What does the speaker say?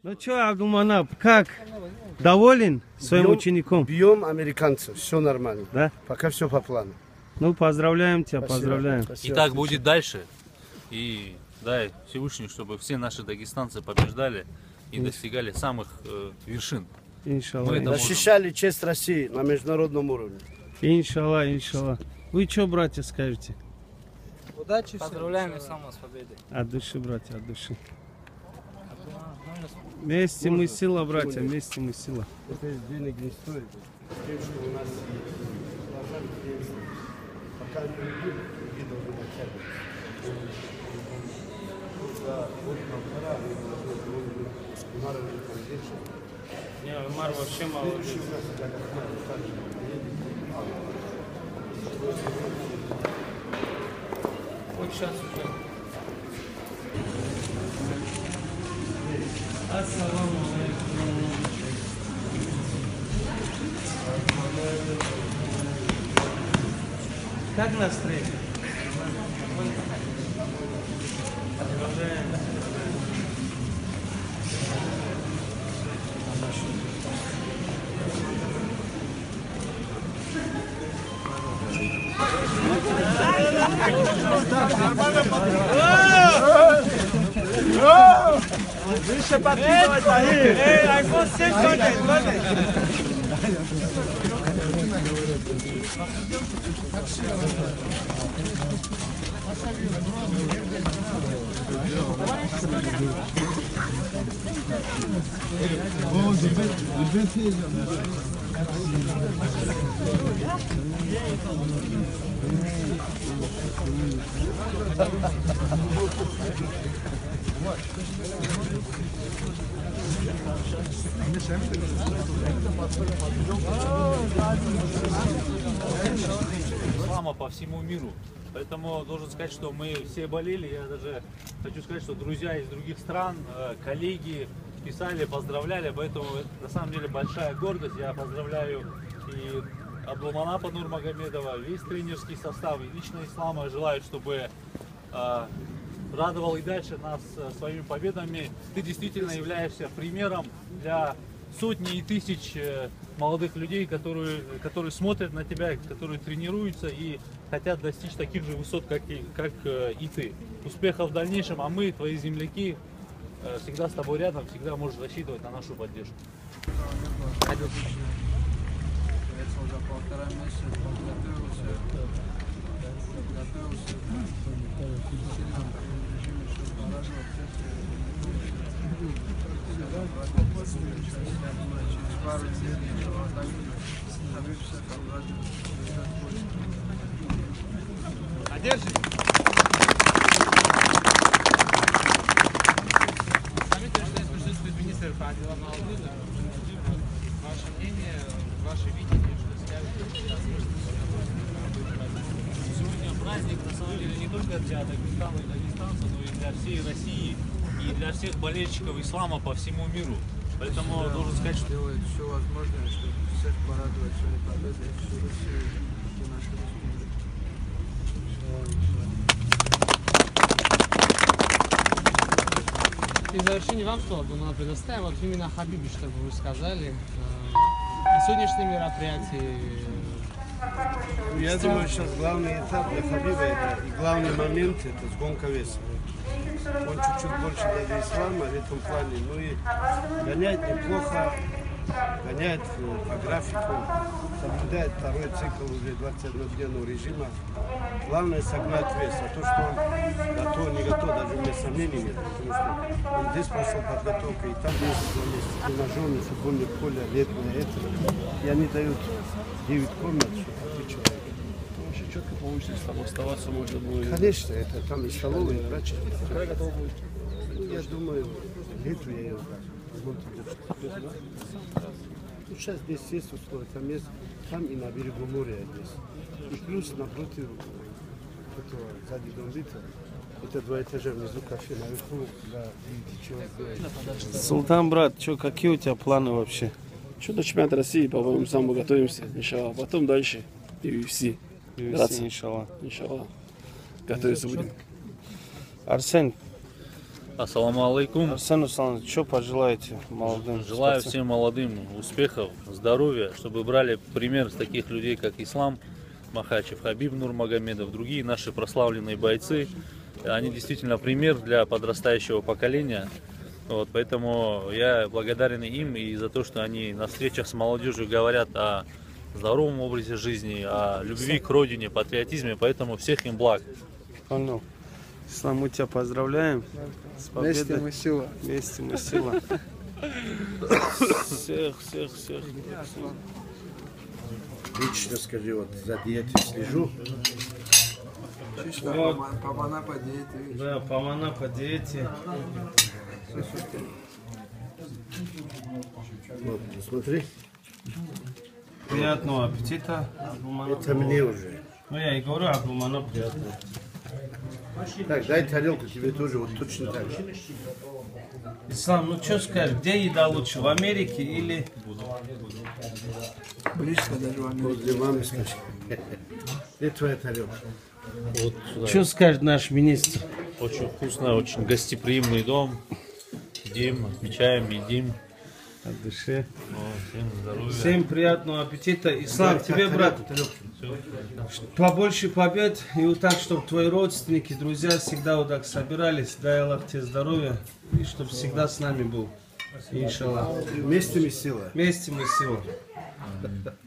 Ну что, Абдулманап, как? Доволен своим учеником? Бьем американцев, все нормально. Да? Пока все по плану. Ну, поздравляем тебя, Спасибо. поздравляем. Спасибо. И так будет дальше. И дай Всевышний, чтобы все наши дагестанцы побеждали и достигали самых вершин. Иншаллах. Защищали честь России на международном уровне. Иншаллах, иншаллах. Вы что, братья, скажете? Удачи, поздравляем Ислама с победой. От души, братья, от души. Вместе мы сила, братья, вместе мы сила. Это денег не стоит. Тем, что у нас есть. Пока не будет, видно, вы натягиваете. Не, Умар вообще мало. Вот сейчас уже. Ассаламу алейкум. Как настроение? Выше подписывать ahí. iPhone 6 Ислама по всему миру. Поэтому должен сказать, что мы все болели. Я даже хочу сказать, что друзья из других стран, коллеги писали, поздравляли. Поэтому на самом деле большая гордость. Я поздравляю и Абдулманапа Нурмагомедова, весь тренерский состав, и лично Ислама. Желаю, чтобы радовал и дальше нас своими победами. Ты действительно являешься примером для сотни и тысяч молодых людей, которые смотрят на тебя, которые тренируются и хотят достичь таких же высот, как и ты. Успехов в дальнейшем, а мы, твои земляки, всегда с тобой рядом, всегда можешь рассчитывать на нашу поддержку. Одержи. Сами здесь присутствует министр по делам молодых. Ваше мнение, ваше видение, что скажете? Сегодня праздник, на самом деле, не только для Дагестана и дагестанцев, но и для всей России и для всех болельщиков ислама по всему миру. Поэтому должен сказать, что делает все возможное, чтобы всех порадовать своей победой, всю Россию и нашу республику. И в завершение вам слово, думаю, предоставим. Вот именно Хабибе, чтобы вы сказали о сегодняшнем мероприятии. Я думаю, сейчас главный этап для Хабиба и главный момент это гонка веса. Он чуть-чуть больше даже ислама в этом плане, ну и гоняет неплохо, гоняет по графику, соблюдает второй цикл уже 21-дневного режима. Главное согнать вес, а то, что он готов, не готов, даже у меня сомнений нет, потому что он здесь прошел подготовку, и там есть тренажерное футбольное поле, летное это, и они дают 9 комнат, что отвечают. Очень четко получится там оставаться, можно будет. Конечно, это там и столовые, и врачи. Когда готов будет? Ну, я думаю, лету я ее буду держать. Ну, сейчас здесь есть условия, там и на берегу моря здесь. И плюс напротив этого сзади Донбита, это 2 этажа внизу кафе, наверху, да, видите, что. Султан, брат, что, какие у тебя планы вообще? Что до чемпионата России, по-моему, сам мы готовимся, иншаллах. Потом дальше UFC. UFC, иншаллах. Иншаллах. Готовиться будем. Арсен, Ассаламу алейкум. Арсен Усанович, что пожелаете молодым? Желаю спортсменам? всем молодым успехов, здоровья, чтобы брали пример с таких людей, как Ислам Махачев, Хабиб Нурмагомедов, другие наши прославленные бойцы. Они действительно пример для подрастающего поколения. Вот, поэтому я благодарен им и за то, что они на встречах с молодежью говорят о здоровом образе жизни, о любви к родине, патриотизме. Поэтому всех им благ. Понял. Ислам, мы тебя поздравляем. С победой. Вместе мы сила. Вместе мы сила. Всех. Лично скажи, вот за диете слежу. Чисто Вот. помана по диете. Да, помана по диете. Вот, смотри, Приятного аппетита. Абумано. это мне уже. Ну я и говорю, Абумано приятно. Так, дай тарелку тебе тоже, вот точно так же. Ислам, ну что скажешь, где еда лучше, в Америке или... Близко даже в Америке. Возле мамы скажи. Где твоя тарелка? Вот сюда. Что скажет наш министр? Очень вкусно, очень гостеприимный дом. Едим, отмечаем, едим. От души. Всем здоровья. Всем приятного аппетита. Ислам, тебе, брат, побольше побед. И вот так, чтобы твои родственники, друзья всегда вот так собирались. Дай Аллах тебе здоровья. И чтобы всегда с нами был. Иншаллах. Вместе мы сила. Вместе мы сила.